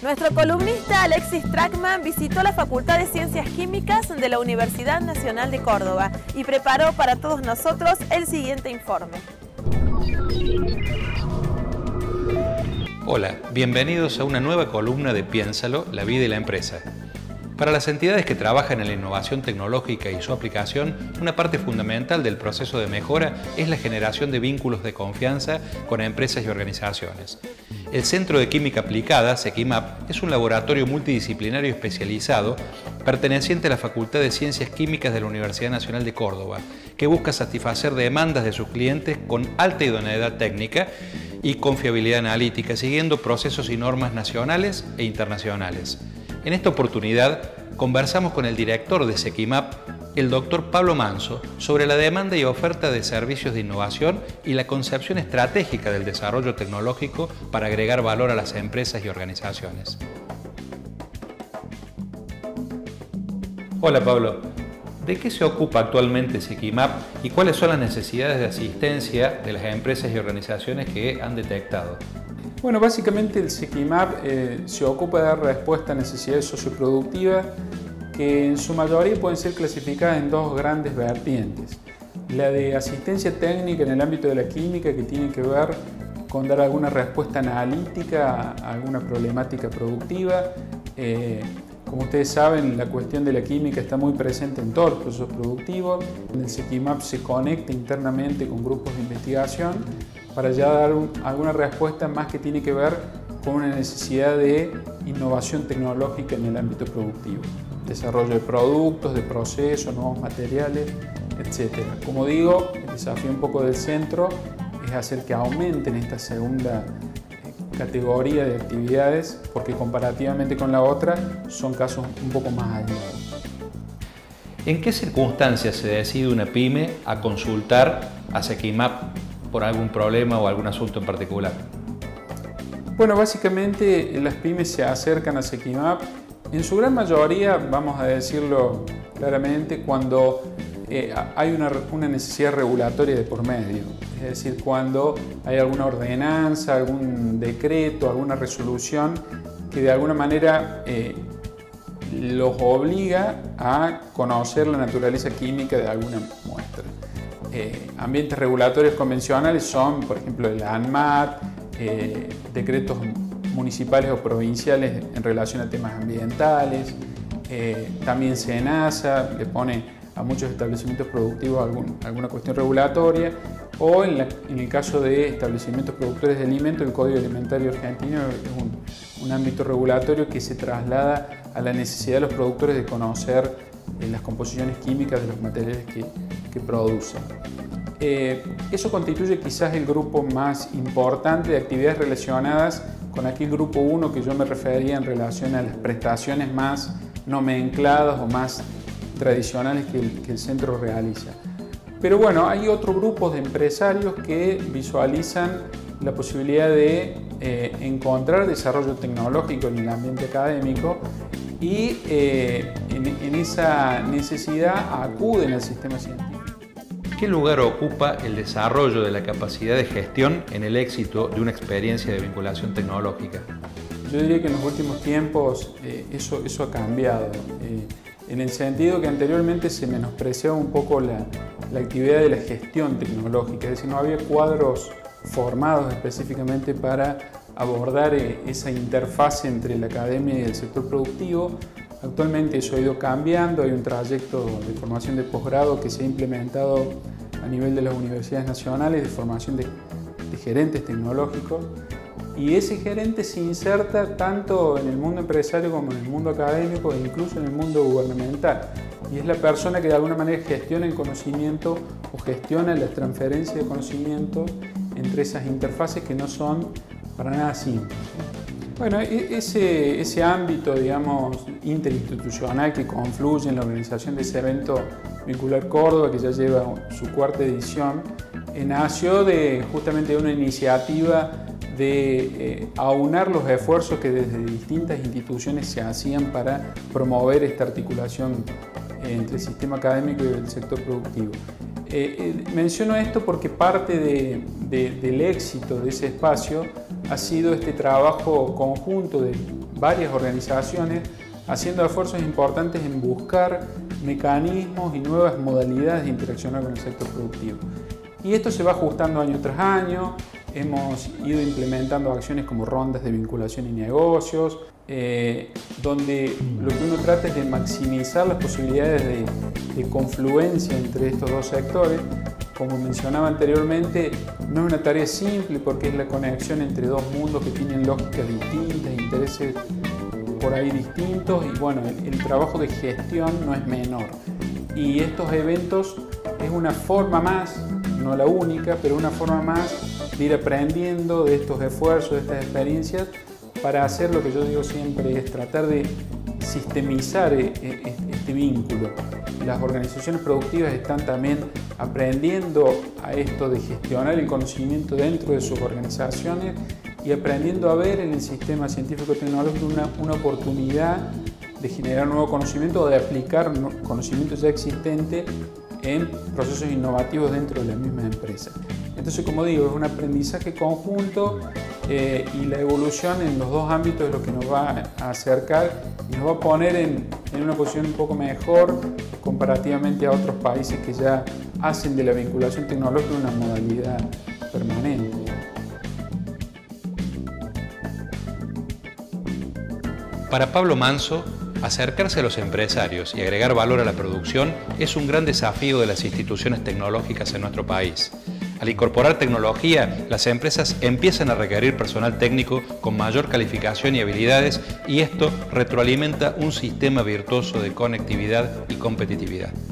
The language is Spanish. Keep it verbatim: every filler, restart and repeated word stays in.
Nuestro columnista Alexis Trackman visitó la Facultad de Ciencias Químicas de la Universidad Nacional de Córdoba y preparó para todos nosotros el siguiente informe. Hola, bienvenidos a una nueva columna de Piénsalo, la vida y la empresa. Para las entidades que trabajan en la innovación tecnológica y su aplicación, una parte fundamental del proceso de mejora es la generación de vínculos de confianza con empresas y organizaciones. El Centro de Química Aplicada, CEQUIMAP, es un laboratorio multidisciplinario especializado perteneciente a la Facultad de Ciencias Químicas de la Universidad Nacional de Córdoba, que busca satisfacer demandas de sus clientes con alta idoneidad técnica y confiabilidad analítica, siguiendo procesos y normas nacionales e internacionales. En esta oportunidad, conversamos con el director de CEQUIMAP, el doctor Pablo Manso, sobre la demanda y oferta de servicios de innovación y la concepción estratégica del desarrollo tecnológico para agregar valor a las empresas y organizaciones. Hola Pablo, ¿de qué se ocupa actualmente CEQUIMAP y cuáles son las necesidades de asistencia de las empresas y organizaciones que han detectado? Bueno, básicamente el CEQUIMAP eh, se ocupa de dar respuesta a necesidades socioproductivas que en su mayoría pueden ser clasificadas en dos grandes vertientes. La de asistencia técnica en el ámbito de la química, que tiene que ver con dar alguna respuesta analítica a alguna problemática productiva. Eh, como ustedes saben, la cuestión de la química está muy presente en todos los procesos productivos. El CEQUIMAP se conecta internamente con grupos de investigación para ya dar un, alguna respuesta más que tiene que ver con una necesidad de innovación tecnológica en el ámbito productivo. Desarrollo de productos, de procesos, nuevos materiales, etcétera. Como digo, el desafío un poco del centro es hacer que aumenten esta segunda categoría de actividades, porque comparativamente con la otra son casos un poco más aislados. ¿En qué circunstancias se decide una pyme a consultar a CEQUIMAP por algún problema o algún asunto en particular? Bueno, básicamente las pymes se acercan a CEQUIMAP en su gran mayoría, vamos a decirlo claramente, cuando eh, hay una, una necesidad regulatoria de por medio. Es decir, cuando hay alguna ordenanza, algún decreto, alguna resolución que de alguna manera eh, los obliga a conocer la naturaleza química de alguna muestra. Eh, ambientes regulatorios convencionales son, por ejemplo, el ANMAT, eh, decretos municipales o provinciales en relación a temas ambientales, eh, también SENASA le pone a muchos establecimientos productivos algún, alguna cuestión regulatoria, o en, la, en el caso de establecimientos productores de alimentos, el Código Alimentario Argentino es un, un ámbito regulatorio que se traslada a la necesidad de los productores de conocer eh, las composiciones químicas de los materiales que, que producen. Eh, eso constituye quizás el grupo más importante de actividades relacionadas con aquel grupo uno que yo me refería en relación a las prestaciones más nomencladas o más tradicionales que el, que el centro realiza. Pero bueno, hay otro grupo de empresarios que visualizan la posibilidad de eh, encontrar desarrollo tecnológico en el ambiente académico y eh, en, en esa necesidad acuden al sistema científico. ¿Qué lugar ocupa el desarrollo de la capacidad de gestión en el éxito de una experiencia de vinculación tecnológica? Yo diría que en los últimos tiempos eh, eso, eso ha cambiado, eh, en el sentido que anteriormente se menospreciaba un poco la, la actividad de la gestión tecnológica, es decir, no había cuadros formados específicamente para abordar eh, esa interfaz entre la academia y el sector productivo. Actualmente eso ha ido cambiando, hay un trayecto de formación de posgrado que se ha implementado a nivel de las universidades nacionales de formación de, de gerentes tecnológicos, y ese gerente se inserta tanto en el mundo empresario como en el mundo académico e incluso en el mundo gubernamental, y es la persona que de alguna manera gestiona el conocimiento o gestiona la transferencia de conocimiento entre esas interfaces que no son para nada simples. Bueno, ese, ese ámbito, digamos, interinstitucional que confluye en la organización de ese evento Vincular Córdoba, que ya lleva su cuarta edición, eh, nació de justamente de una iniciativa de eh, aunar los esfuerzos que desde distintas instituciones se hacían para promover esta articulación eh, entre el sistema académico y el sector productivo. Eh, eh, menciono esto porque parte de, de, del éxito de ese espacio ha sido este trabajo conjunto de, varias organizaciones haciendo esfuerzos importantes en buscar mecanismos y nuevas modalidades de interaccionar con el sector productivo. Y esto se va ajustando año tras año. Hemos ido implementando acciones como rondas de vinculación y negocios, eh, donde lo que uno trata es de maximizar las posibilidades de, de confluencia entre estos dos sectores. Como mencionaba anteriormente, no es una tarea simple porque es la conexión entre dos mundos que tienen lógicas distintas, intereses por ahí distintos, y bueno, el, el trabajo de gestión no es menor. Y estos eventos es una forma más, no la única, pero una forma más de ir aprendiendo de estos esfuerzos, de estas experiencias, para hacer lo que yo digo siempre, es tratar de sistemizar este vínculo. Las organizaciones productivas están también aprendiendo a esto de gestionar el conocimiento dentro de sus organizaciones y aprendiendo a ver en el sistema científico-tecnológico una, una oportunidad de generar nuevo conocimiento o de aplicar conocimiento ya existente en procesos innovativos dentro de la misma empresa. Entonces, como digo, es un aprendizaje conjunto eh, y la evolución en los dos ámbitos es lo que nos va a acercar y nos va a poner en, en una posición un poco mejor comparativamente a otros países que ya hacen de la vinculación tecnológica una modalidad permanente. Para Pablo Manso, acercarse a los empresarios y agregar valor a la producción es un gran desafío de las instituciones tecnológicas en nuestro país. Al incorporar tecnología, las empresas empiezan a requerir personal técnico con mayor calificación y habilidades, y esto retroalimenta un sistema virtuoso de conectividad y competitividad.